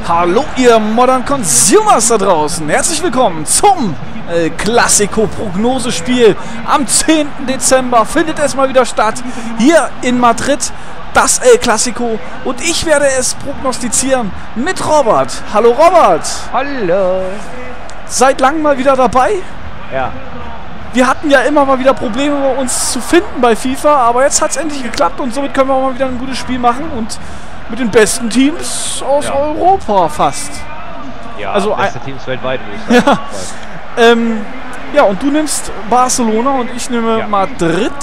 Hallo ihr Modern Consumers da draußen, herzlich willkommen zum El Clasico Prognosespiel. Am 10. Dezember findet es mal wieder statt, hier in Madrid, das El Clasico. Und ich werde es prognostizieren mit Robert. Hallo Robert. Hallo. Seit langem mal wieder dabei. Ja. Wir hatten ja immer mal wieder Probleme, uns zu finden bei FIFA, aber jetzt hat es endlich geklappt und somit können wir auch mal wieder ein gutes Spiel machen und mit den besten Teams aus Europa fast. Ja, also beste Teams weltweit, würde ich sagen. Ja. Ja, und du nimmst Barcelona und ich nehme Madrid.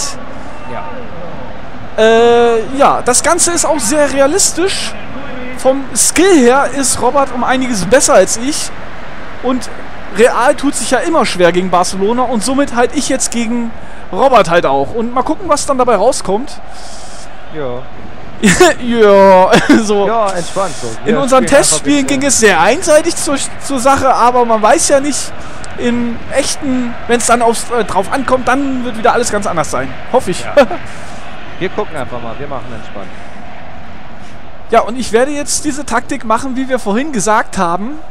Ja. Ja, das Ganze ist auch sehr realistisch. Vom Skill her ist Robert um einiges besser als ich. Und Real tut sich ja immer schwer gegen Barcelona und somit halt ich jetzt gegen Robert halt auch. Und mal gucken, was dann dabei rauskommt. Ja. Ja, so. Ja, entspannt so. In unseren Testspielen ging es sehr einseitig zur Sache, aber man weiß ja nicht, in echten, wenn es dann drauf ankommt, dann wird wieder alles ganz anders sein. Hoffe ich. Ja. Wir gucken einfach mal, wir machen entspannt. Ja, und ich werde jetzt diese Taktik machen, wie wir vorhin gesagt haben.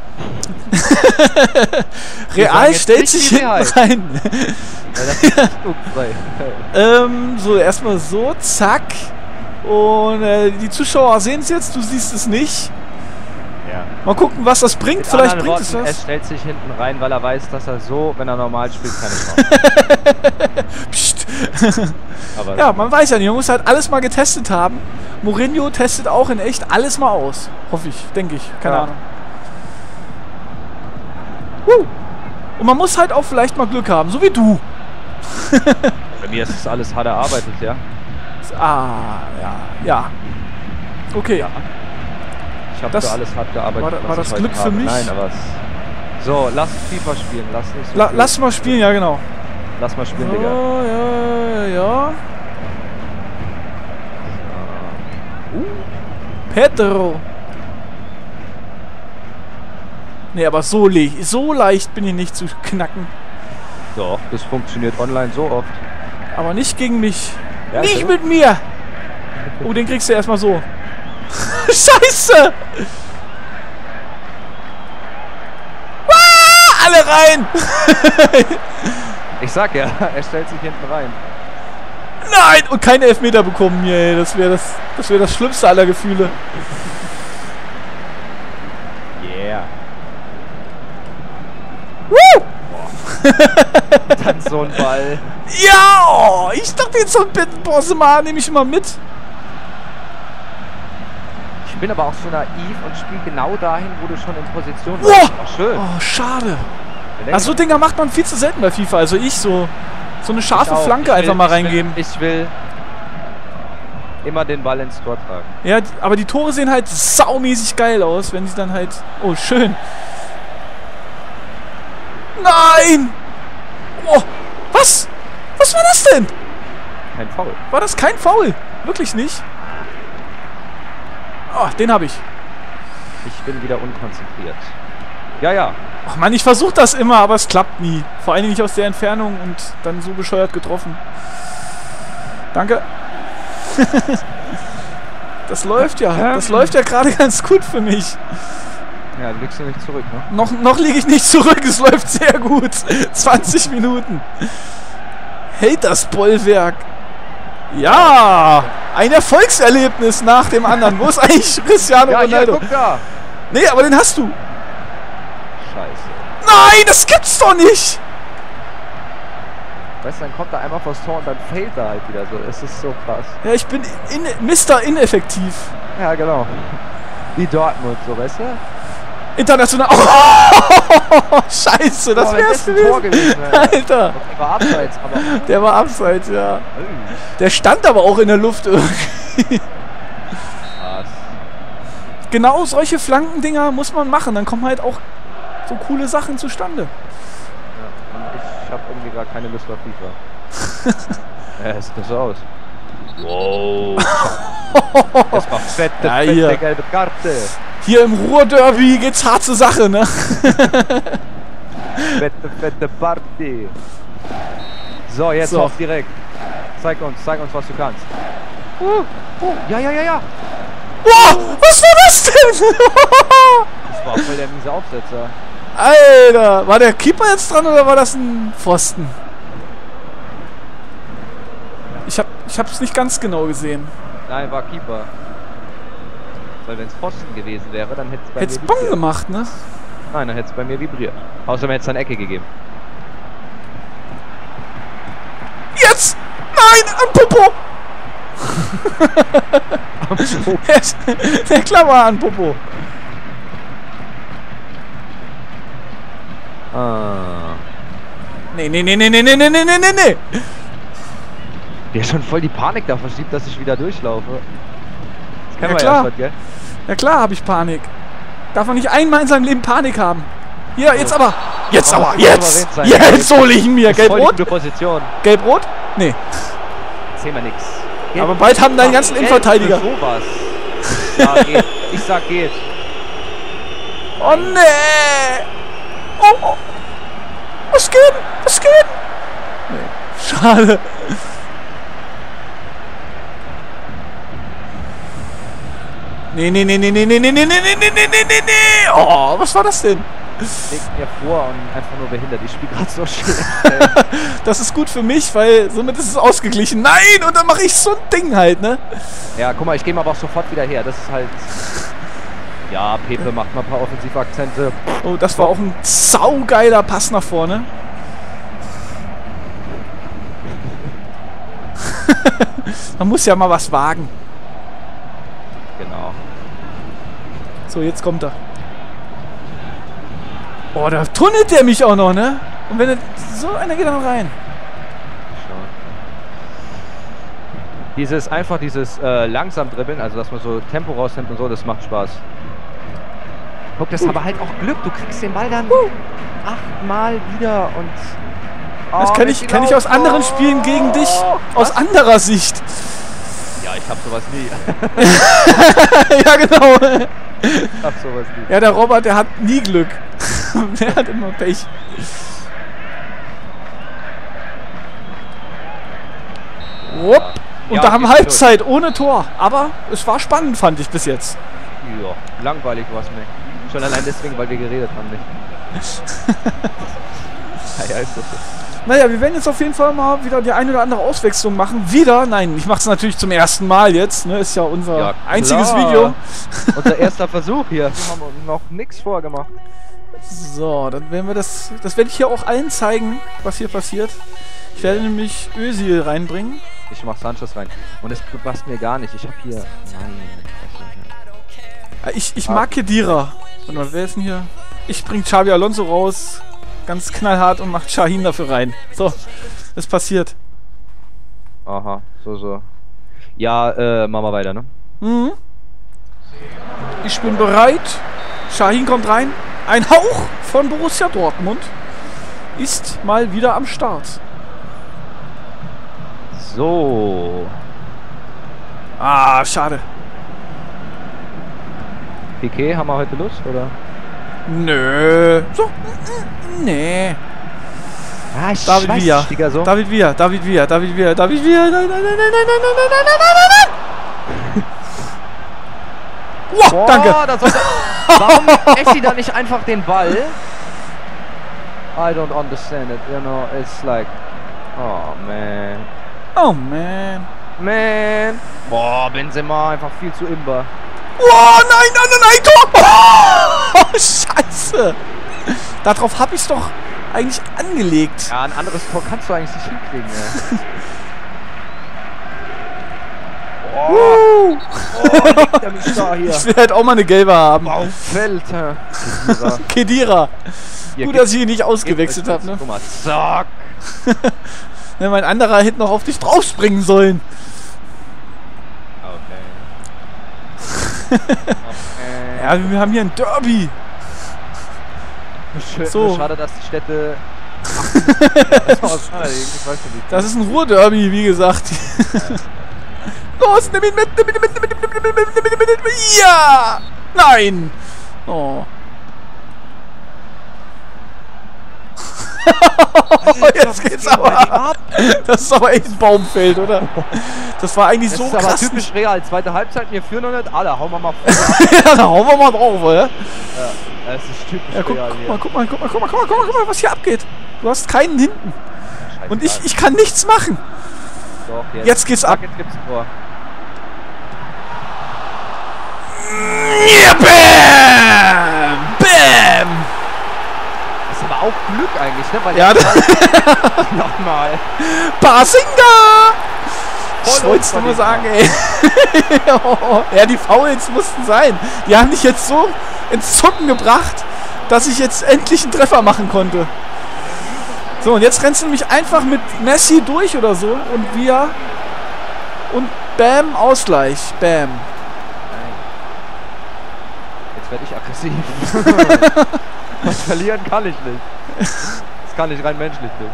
Real stellt sich hinten rein. Ja, das ist so, erstmal so, zack. Und die Zuschauer sehen es jetzt, du siehst es nicht. Ja. Mal gucken, was das bringt. Mit Vielleicht bringt es was. Er stellt sich hinten rein, weil er weiß, dass er so, wenn er normal spielt, keine Chance. Psst. Aber ja, man weiß ja nicht, man muss halt alles mal getestet haben. Mourinho testet auch in echt alles mal aus. Hoffe ich, denke ich, keine Ahnung. Und man muss halt auch vielleicht mal Glück haben, so wie du. Bei mir ist das alles hart erarbeitet, ja. Ah, ja. Okay. Ja. Ich habe für alles hart gearbeitet. War das Glück für mich? Nein, aber so, lass FIFA spielen. Lass nicht so lass mal spielen, ja genau. Lass mal spielen, Digga. Ja. Pedro. Nee, aber so leicht bin ich nicht zu knacken. Doch, das funktioniert online so oft. Aber nicht gegen mich. Ja, nicht mit mir! Oh, den kriegst du erstmal so. Scheiße! Alle rein! Ich sag ja, er stellt sich hinten rein. Nein! Und keine Elfmeter bekommen hier, ey. Das wäre das Schlimmste aller Gefühle. Yeah. Woo! Dann so ein Ball. Ja! Oh, ich dachte jetzt so ein Bossemann nehme ich immer mit. Ich bin aber auch so naiv und spiele genau dahin, wo du schon in Position bist. Oh, schön. Oh, schade. Also so Dinger macht man viel zu selten bei FIFA. Also so eine scharfe Flanke einfach mal reingeben. Ich will immer den Ball ins Tor tragen. Ja, aber die Tore sehen halt saumäßig geil aus, wenn sie dann halt... Oh, schön. Nein! Oh, was? Was war das denn? Kein Foul. War das kein Foul? Wirklich nicht? Oh, den habe ich. Ich bin wieder unkonzentriert. Ja. Ach Mann, ich versuche das immer, aber es klappt nie. Vor allem nicht aus der Entfernung und dann so bescheuert getroffen. Danke. Das läuft ja. Das läuft ja gerade ganz gut für mich. Ja, du liegst du nicht zurück, ne? Noch liege ich nicht zurück. Es läuft sehr gut. 20 Minuten. Hält das Bollwerk. Ja, ein Erfolgserlebnis nach dem anderen. Wo ist eigentlich Cristiano Ronaldo? Ja, guck da. Nee, aber den hast du. Scheiße. Nein, das gibt's doch nicht. Weißt du, dann kommt er einmal vors Tor und dann fällt er halt wieder so. Es ist so krass. Ja, ich bin Mr. Ineffektiv. Ja, genau. Wie Dortmund, so, weißt du? International. Oh, Scheiße, das wär's gewesen. Alter. Der war abseits, aber... Der war abseits, ja. Der stand aber auch in der Luft irgendwie. Krass. Genau solche Flankendinger muss man machen. Dann kommen halt auch so coole Sachen zustande. Ja, und ich habe irgendwie gar keine Lust auf FIFA. Ja, sieht das so aus. Wow. Das war fette gelbe Karte. Hier im Ruhrderby geht's hart zur Sache, ne? Fette Party. So, jetzt auf direkt. Zeig uns, was du kannst. Ja. Wow, was war das denn? Boah, voll der miese Aufsetzer. Alter, war der Keeper jetzt dran oder war das ein Pfosten? Ich hab's nicht ganz genau gesehen. Nein, war Keeper. Weil wenn es Pfosten gewesen wäre, dann hätte es bei Hätt's mir Bong gemacht, ne? Nein, dann hätte es bei mir vibriert. Außerdem hätte es eine Ecke gegeben. Jetzt! Nein, am Popo! Der Klammer an Popo. Ah. Nee. Der schon voll die Panik da verschiebt, dass ich wieder durchlaufe. Das kennen Ja, wir klar. ja schon, gell? Ja klar, habe ich Panik. Darf man nicht einmal in seinem Leben Panik haben. Hier, jetzt aber. Jetzt aber. Jetzt. Jetzt hole ich ihn mir. Gelb-Rot? Position. Gelb-Rot? Nee. Sehen wir nix. Aber bald haben deinen ganzen Innenverteidiger. Sowas. Ja, geht. Ich sag geht. Oh nee. Oh. Was geht? Nee. Schade. Nee. Oh, was war das denn? Legt mir vor und einfach nur behindert. Ich spiele gerade so schlecht. Das ist gut für mich, weil somit ist es ausgeglichen. Nein, und dann mache ich so ein Ding halt, ne? Ja, guck mal, ich gehe mal aber auch sofort wieder her. Das ist halt... Ja, Pepe macht mal ein paar Offensivakzente. Oh, das war auch ein saugeiler Pass nach vorne. Man muss ja mal was wagen. Genau. So, jetzt kommt er. Oh, da tunnelt der mich auch noch, ne? Und wenn er, so einer geht dann rein. Dieses langsam dribbeln, also dass man so Tempo rausnimmt und so, das macht Spaß. Guck, das ist aber halt auch Glück. Du kriegst den Ball dann 8-mal wieder und... Oh, das kann ich aus anderen Spielen gegen dich, aus anderer Sicht. Ja, ich hab sowas nie. Ja, genau. Ich hab sowas nie. Ja, der Robert, der hat nie Glück. Der hat immer Pech. Rupp. Und Ja, da haben geht Halbzeit ohne Tor. Aber es war spannend, fand ich bis jetzt. Ja, langweilig war es mir. Schon allein deswegen, weil wir geredet haben, nicht. Ja, ist das so. Naja, wir werden jetzt auf jeden Fall mal wieder die eine oder andere Auswechslung machen. Wieder? Nein, ich mache es natürlich zum ersten Mal jetzt. Ne? Ist ja unser einziges Video. Unser erster Versuch hier. Wir haben noch nichts vorgemacht. So, dann werden wir das werde ich hier auch allen zeigen, was hier passiert. Ich werde nämlich Özil reinbringen. Ich mach Sanchez rein. Und es passt mir gar nicht. Ich habe hier... Nein. Ich mag Khedira. Warte mal, wer ist denn hier? Ich bring Xabi Alonso raus. Ganz knallhart und macht Şahin dafür rein. So, es passiert. Aha, so. Ja, machen wir weiter, ne? Mhm. Ich bin bereit. Şahin kommt rein. Ein Hauch von Borussia Dortmund ist mal wieder am Start. So. Ah, schade. Piqué, haben wir heute Lust, oder? Nö. So. Nee. Ah, ich David weiß Villa. nicht, Digga, so. David Villa. Nein. Wow, Boah, danke. Warum echt sie da nicht einfach den Ball? I don't understand it, you know, it's like... Oh, man. Oh, man. Man. Boah, Benzema, einfach viel zu imber. Oh, nein, Tor! Oh, Scheiße. Darauf habe ich es doch eigentlich angelegt. Ja, ein anderes Tor kannst du eigentlich nicht hinkriegen, ey. Oh, legt er mich da hier. Ich will halt auch mal eine gelbe haben. Baumfeld. Khedira. Gut, dass ich ihn nicht ausgewechselt habe, ne? Guck mal, zack. Ne, mein anderer hätte noch auf dich draufspringen sollen. Okay. Ja, wir haben hier ein Derby. Schön, so. Schade, dass die Städte... Das ist ein Ruhrderby, wie gesagt. Los, nimm ihn mit. Ja! Nein! Oh. Jetzt geht's aber ab. Das ist aber echt ein Baumfeld, oder? Das war eigentlich so krass. Das ist aber typisch Real. Zweite Halbzeit, wir führen noch nicht alle. Hauen wir mal vor. Ja, da hauen wir mal drauf, oder? Ja, es ist typisch. Ja, guck mal, was hier abgeht. Du hast keinen hinten. Scheiße, Und ich kann nichts machen. Doch, Jetzt geht's ab. Jetzt gibt's ein Tor. Ja, bam! Bam! Das ist aber auch Glück eigentlich, ne? Weil Ja, nochmal. Basinga! Ich Voll wollte es nur sagen, ey. Ja, die Fouls mussten sein. Die haben mich jetzt so ins Zucken gebracht, dass ich jetzt endlich einen Treffer machen konnte. So, und jetzt rennst du nämlich einfach mit Messi durch oder so und wir und bam, Ausgleich. Bam. Jetzt werde ich aggressiv. Was verlieren kann ich nicht. Das kann ich rein menschlich nicht.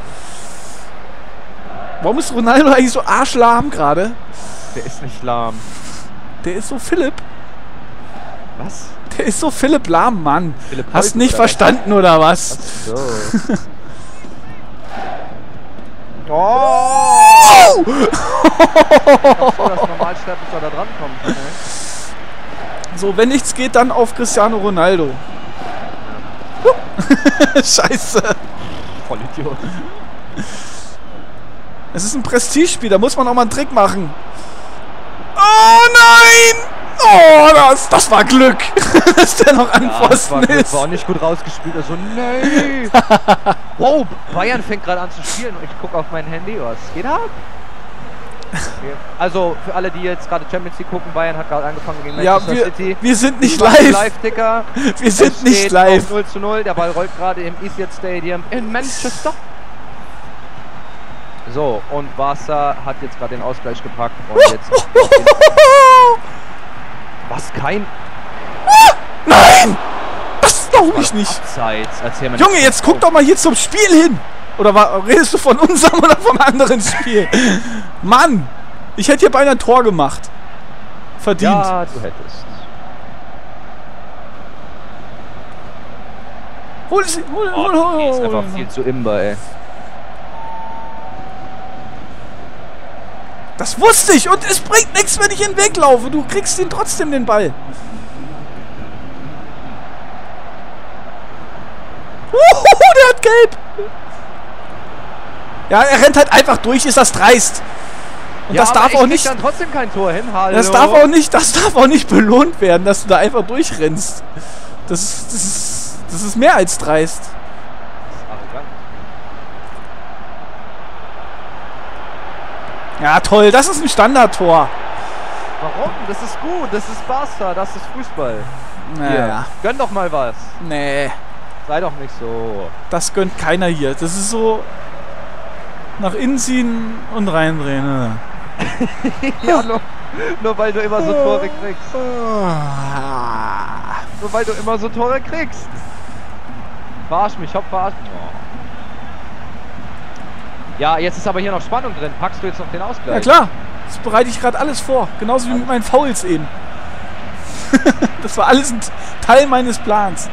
Warum ist Ronaldo eigentlich so arschlahm gerade? Der ist nicht lahm. Der ist so Philipp. Was? Der ist so Philipp lahm, Mann. Philipp Hast Holten nicht oder verstanden oder was? So. Oh! Oh! Das Normalsterblicher da dran kommt. Ne? So, wenn nichts geht, dann auf Cristiano Ronaldo. Scheiße. Vollidiot. Es ist ein Prestigespiel, da muss man auch mal einen Trick machen. Oh nein! Oh, das war Glück, dass der noch an Pfosten ist. War auch nicht gut rausgespielt. Also, nee. Wow, Bayern fängt gerade an zu spielen und ich gucke auf mein Handy. Was geht ab? Okay. Also, für alle, die jetzt gerade Champions League gucken, Bayern hat gerade angefangen gegen Manchester City. Wir sind nicht live. Live-Ticker. Wir sind nicht live. 0:0. Der Ball rollt gerade im Etihad Stadium in Manchester. So, und Barca hat jetzt gerade den Ausgleich gepackt. Und jetzt was? Kein... Nein! Das glaube ich nicht. Abseits. Erzähl mir Junge, jetzt guck doch mal hier zum Spiel hin. Oder redest du von unserem oder vom anderen Spiel? Mann! Ich hätte hier beinahe ein Tor gemacht. Verdient. Ja, du hättest. Hol es, Die ist einfach viel zu imber, ey. Das wusste ich und es bringt nichts, wenn ich ihn weglaufe. Du kriegst ihn trotzdem den Ball. Der hat gelb. Ja, er rennt halt einfach durch, ist das dreist. Und ja, das darf auch nicht. Dann trotzdem kein Tor hin. Hallo. Das darf auch nicht belohnt werden, dass du da einfach durchrennst. Das ist mehr als dreist. Ja, toll, das ist ein Standardtor. Warum? Das ist gut, das ist Barca, das ist Fußball. Naja. Gönn doch mal was. Nee. Sei doch nicht so. Das gönnt keiner hier. Das ist so nach innen ziehen und reindrehen. Ja, nur weil du immer so Tore kriegst. Nur weil du immer so Tore kriegst. Verarsch mich, verarsch mich. Oh. Ja, jetzt ist aber hier noch Spannung drin. Packst du jetzt noch den Ausgleich? Ja klar, das bereite ich gerade alles vor. Genauso wie mit meinen Fouls eben. Das war alles ein Teil meines Plans.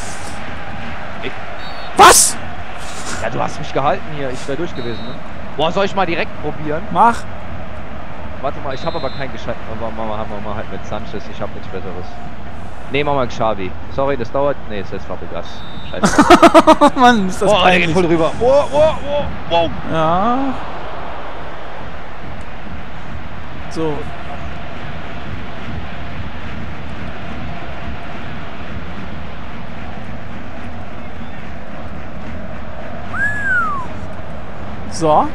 Was? Ja, du hast mich gehalten hier. Ich wäre durch gewesen, ne? Boah, soll ich mal direkt probieren? Mach. Warte mal, ich habe aber keinen gescheiten. Aber machen wir mal halt mit Sanchez. Ich habe nichts Besseres. Nee, machen wir Xavi. Sorry, das dauert. Nee, ist jetzt Fabregas. Scheiße. Mann, ist das der geht voll drüber. Wow. Ja. So. So.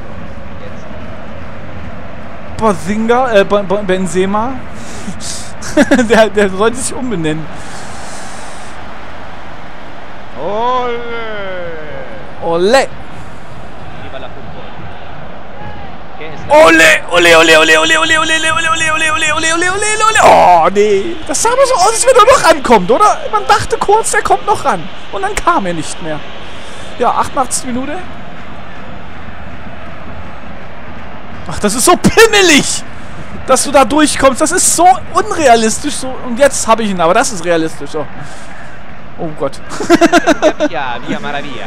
Basinga, Benzema. der sollte sich umbenennen. Ole! Ole! Oh, nee. Das sah aber so aus, als wenn er noch rankommt, oder? Man dachte kurz, der kommt noch ran. Und dann kam er nicht mehr. Ja, 88. Minute. Ach, das ist so pimmelig, dass du da durchkommst. Das ist so unrealistisch. So. Und jetzt habe ich ihn, aber das ist realistisch. Oh, oh Gott. Via Maravilla.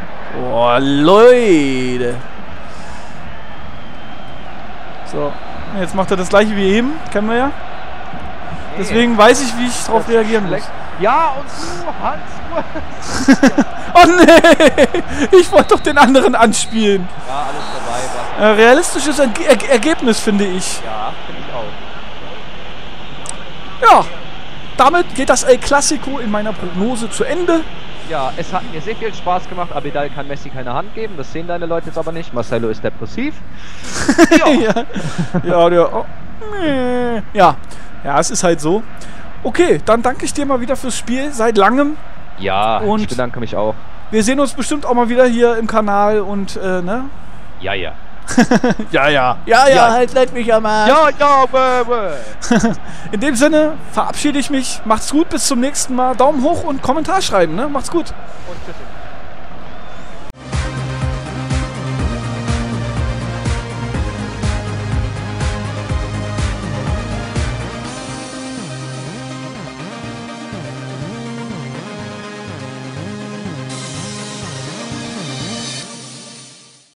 Oh, Leute. So. Jetzt macht er das gleiche wie eben, kennen wir ja. Nee. Deswegen weiß ich, wie ich darauf reagieren muss. Ja, und du, Hans. Oh nee! Ich wollte doch den anderen anspielen. Ja, alles dabei. Realistisches Ergebnis, finde ich. Ja, finde ich auch. Ja, damit geht das El Clasico in meiner Prognose zu Ende. Ja, es hat mir sehr viel Spaß gemacht. Abidal kann Messi keine Hand geben. Das sehen deine Leute jetzt aber nicht. Marcelo ist depressiv. Ja, es ist halt so. Okay, dann danke ich dir mal wieder fürs Spiel seit langem. Ja, und ich bedanke mich auch. Wir sehen uns bestimmt auch mal wieder hier im Kanal und, ne? Ja. Ja, halt leck mich am Arsch. Ja, Baby. In dem Sinne verabschiede ich mich. Macht's gut, bis zum nächsten Mal. Daumen hoch und Kommentar schreiben, ne? Macht's gut. Und tschüss.